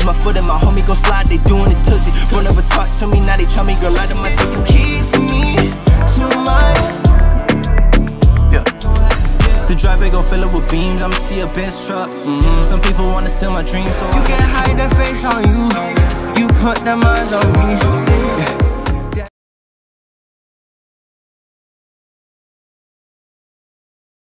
my foot and my homie gon' slide, they doing it tussy. Bro never talk to me, now they try me, girl, out of my face. Some key for me, too much. Yeah. The driver gon' fill it with beams, I'ma see a Benz truck. Some people wanna steal my dreams, so you can't hide that face on you. You put them eyes on me.